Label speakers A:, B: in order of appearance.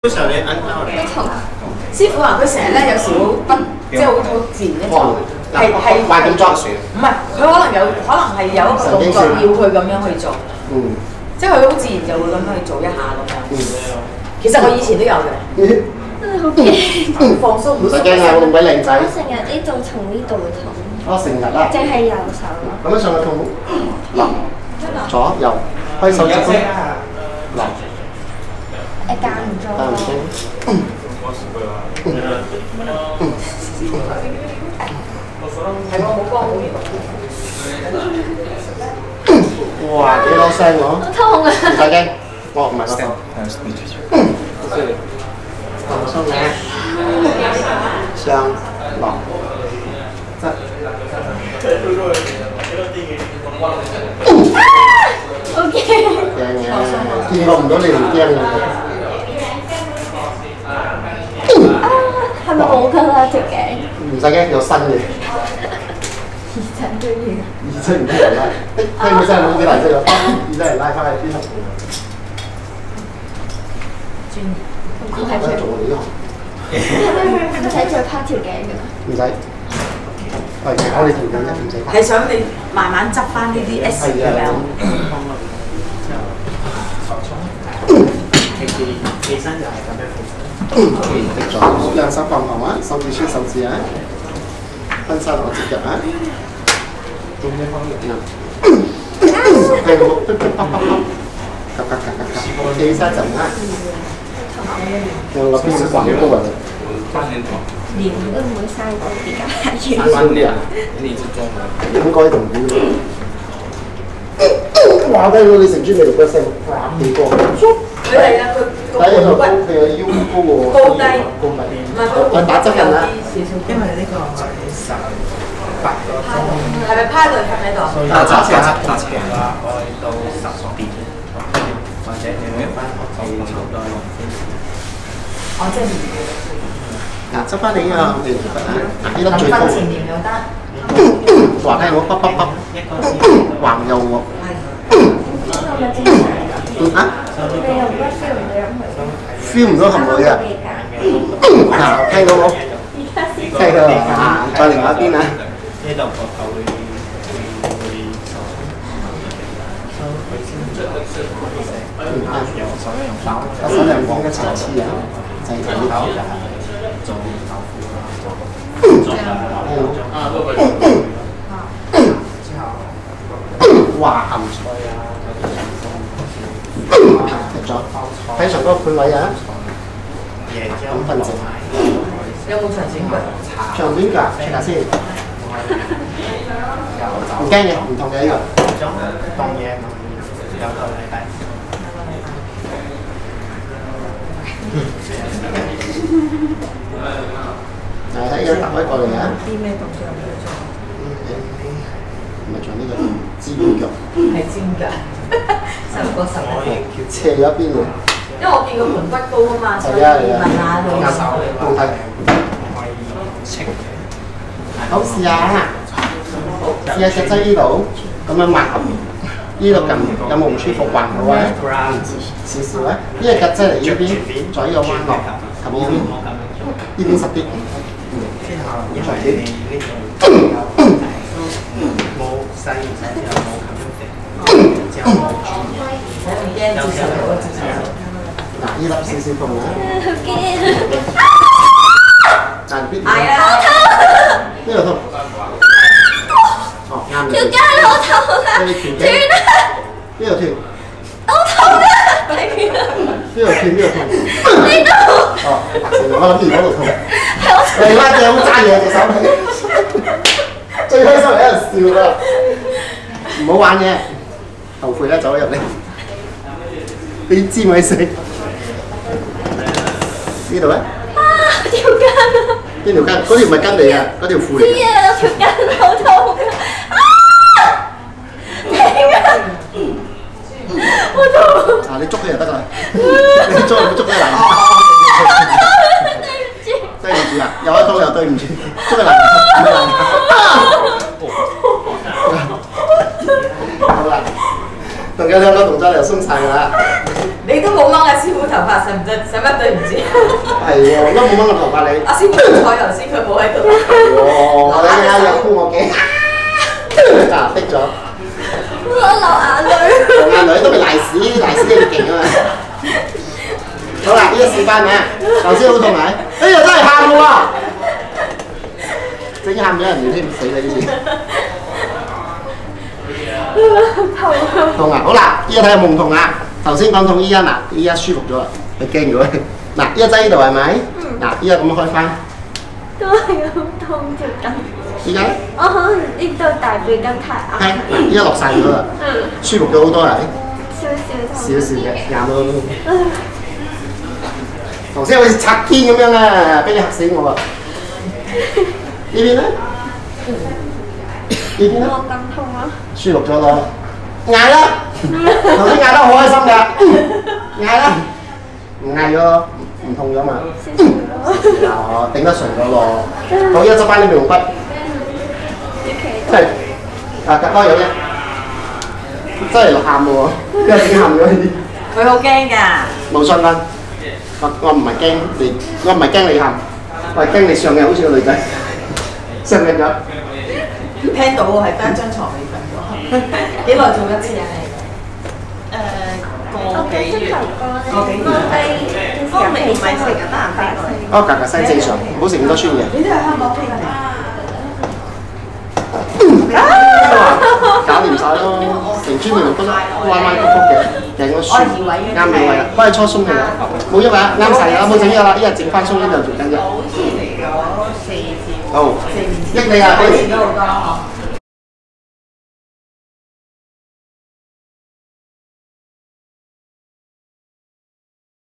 A: 師傅話佢成日咧有時好不即係好自然一做，係
B: 壞動作。
A: 唔係佢可能係有一個動作要佢咁樣去做，即係佢好自然就會咁樣去做一下咁樣。其實我以前都有嘅。
C: 真係好驚，
A: 放鬆
B: 唔使驚啊！我咁鬼靚仔。
C: 我成日呢度同呢度會痛。
B: 我成日啦。
C: 淨係右手咯。
B: 咁樣上去痛。嗱，左右，開手指公。嗱。
C: 間唔中。間唔中。
A: 係我冇幫好
B: 哇！幾多聲喎？
C: 好痛啊！
B: 唔使驚，我唔係我痛。放鬆咧，上落側。
C: 好驚！
B: 驚嘅，見過唔到你唔驚嘅。
C: 係咪冇㗎啦條頸？
B: 唔使驚，有新嘅。
C: 耳仔都要。
B: 耳仔唔得人拉，聽佢真係冇幾大聲啊！耳仔人拉翻去邊度？
C: 唔使做
B: 我哋呢
C: 行，唔使再趴條頸㗎啦。
B: 唔使，係我哋條頸唔使。
A: 係想你慢慢執翻呢啲 S 咁樣。
D: 起身就係咁樣。
B: 滴咗，兩手放後啊，手指穿手指啊，分晒落隻腳啊。中間方面啊。係咯，啪啪啪啪，咔咔咔咔咔，起身就啊。有個邊小廣告啊！
C: 會唔會生高啲㗎？
B: 生啲啊！應該同啲。哇！低到你成專美六個聲，哇！幾高！
A: 佢係啊，佢
B: 睇個高，佢個腰高喎。
A: 高低。
B: 高低。唔係我打側人啦。
D: 因為呢個18個鐘。
A: 係咪趴對瞓喺度？
D: 打斜嘅話，我去到10點，或者你一翻學就差唔多6點。
A: 哦，即係
B: 嗱，執翻你啊！你得啊！呢粒最高。
A: 瞓前練又得。
B: 話聽我卜卜卜，橫右我。啊 ？feel 唔到含淚啊！嗱，聽到冇？聽到啊！再另外一邊啊！
D: 呢度個頭會
B: 把手兩邊一齊黐啊！就係咁樣。
D: 做豆腐之後，
B: 哇！鹹菜啊！食咗，睇上嗰個配位啊！咁分值。
A: 有冇長短腳？
B: 長短腳，check下先。唔驚嘅，唔同嘅呢個。
D: 當嘢有個禮拜。
B: 睇呢個搭開過嚟啊！
A: 啲咩動作要做？
B: 唔係做呢個尖腳。
A: 係尖腳，受過受過。
B: 斜咗一邊喎。
A: 因為我見佢盤骨高啊嘛，所以問下佢。
B: 好睇。好試下，試下隻劑呢度，咁樣抹合，呢度撳有冇唔舒服橫到啊？少少啊，呢個夾劑嚟呢邊，左右彎落，撳呢邊，呢邊實啲。長啲。
D: 冇細之後冇咁樣之後冇轉嘢。
A: 唔驚接受到接受到。
B: 嗱，呢粒少少痛啊！
C: 好驚！
B: 但係邊度？
A: 係啊！
B: 呢度痛。哦，啱嘅。
C: 條筋好痛啊！斷啦！
B: 呢度斷。
C: 好痛啊！
B: 呢度斷，呢度痛。
C: 呢度。
B: 哦，我諗住嗰度痛。嚟啦，有冇揸嘢隻手臂？最開心係喺度笑啦！唔好玩嘢，後悔啦，走咗入嚟。你知咪死？呢度咧？
C: 啊！條筋啊！
B: 邊條筋？嗰條唔係筋嚟㗎，嗰條褲嚟㗎。
C: 知啊，條筋好痛㗎！啊！停啊！好痛！
B: 啊，你捉佢就得㗎啦。你捉佢難。對唔住啊，有一刀又對唔住，捉佢難，唔係難。好啦，仲有兩個動作就鬆晒㗎啦。
A: 你都冇掹阿師傅頭髮，使乜對唔住？
B: 係喎，都冇掹個頭髮你。
A: 阿師傅坐頭先，佢冇喺度。
B: 我你啱又箍我頸，嗱逼咗。
C: 我流眼淚。
B: 流眼淚都咪賴屎你勁啊嘛！好啦，呢個示範啊，頭先好痛咪？哎呀真係喊喎！整喊咗人哋添，死你呢次！痛啊！好啦，依家睇下痛唔痛啊？頭先講痛，依家嗱，依家舒服咗啦，你驚咗？嗱，依家擠呢度係咪？嗱，依家咁樣開翻。
C: 都係好痛條筋。
B: 依家咧？
C: 我可能呢度大髀筋太硬。
B: 係，依家落晒咗啦，舒服咗好多啦。
C: 少少
B: 少少嘅，廿蚊。頭先好似拆天咁樣啊，俾你嚇死我啊！呢邊咧？呢邊咧？
C: 冇咁痛啊！
B: 舒服咗咯，嗌啦！頭先嗌得好開心㗎，嗌啦！唔嗌咗，唔痛咗嘛？哦，頂得順咗咯。好，依家執翻啲描筆。真係啊，隔多嘢啫，真係喊喎，因為點喊咗呢啲？
A: 佢好驚㗎。
B: 冇信啦，我唔係驚你，我唔係驚你喊，我係驚你上嘅好似個女仔，信唔信咗？
A: 聽到喎，係單張床未瞓過。幾耐做一次啊？
C: 個幾月。
A: 我未唔係成日得閒飛過嚟。
B: 哦，格格西正常，唔好食咁多酸嘢。
A: 你都係香港飛過嚟。
B: 搞掂晒咯，成村面都彎彎曲曲嘅，掟個酸，啱你位啦，幫你搓鬆佢啦，冇因為啱晒啦，冇整咗啦，依日整翻鬆呢度做緊啫。
A: 好似嚟咗4次。
B: 好，益你啊，
A: 4次都好多。